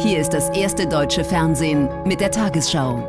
Hier ist das erste deutsche Fernsehen mit der Tagesschau.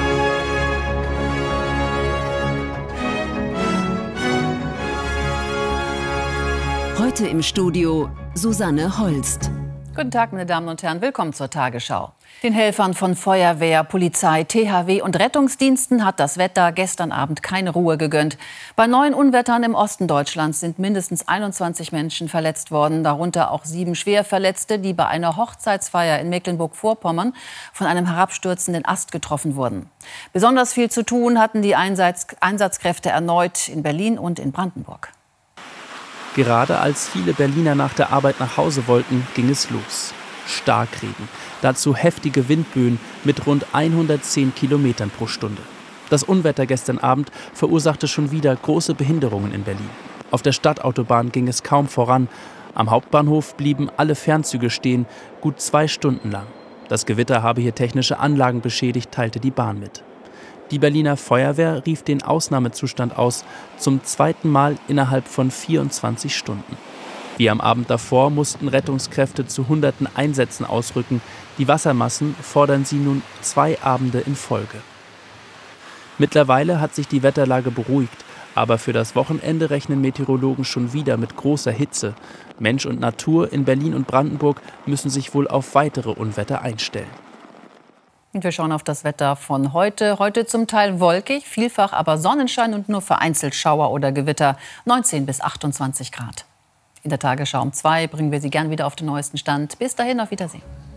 Heute im Studio Susanne Holst. Guten Tag, meine Damen und Herren, willkommen zur Tagesschau. Den Helfern von Feuerwehr, Polizei, THW und Rettungsdiensten hat das Wetter gestern Abend keine Ruhe gegönnt. Bei 9 Unwettern im Osten Deutschlands sind mindestens 21 Menschen verletzt worden, darunter auch 7 Schwerverletzte, die bei einer Hochzeitsfeier in Mecklenburg-Vorpommern von einem herabstürzenden Ast getroffen wurden. Besonders viel zu tun hatten die Einsatzkräfte erneut in Berlin und in Brandenburg. Gerade als viele Berliner nach der Arbeit nach Hause wollten, ging es los. Starkregen, dazu heftige Windböen mit rund 110 Kilometern pro Stunde. Das Unwetter gestern Abend verursachte schon wieder große Behinderungen in Berlin. Auf der Stadtautobahn ging es kaum voran. Am Hauptbahnhof blieben alle Fernzüge stehen, gut 2 Stunden lang. Das Gewitter habe hier technische Anlagen beschädigt, teilte die Bahn mit. Die Berliner Feuerwehr rief den Ausnahmezustand aus, zum 2. Mal innerhalb von 24 Stunden. Wie am Abend davor mussten Rettungskräfte zu Hunderten Einsätzen ausrücken. Die Wassermassen fordern sie nun 2 Abende in Folge. Mittlerweile hat sich die Wetterlage beruhigt, aber für das Wochenende rechnen Meteorologen schon wieder mit großer Hitze. Mensch und Natur in Berlin und Brandenburg müssen sich wohl auf weitere Unwetter einstellen. Und wir schauen auf das Wetter von heute. Heute zum Teil wolkig, vielfach aber Sonnenschein und nur vereinzelt Schauer oder Gewitter. 19 bis 28 Grad. In der Tagesschau um 2 bringen wir Sie gern wieder auf den neuesten Stand. Bis dahin, auf Wiedersehen.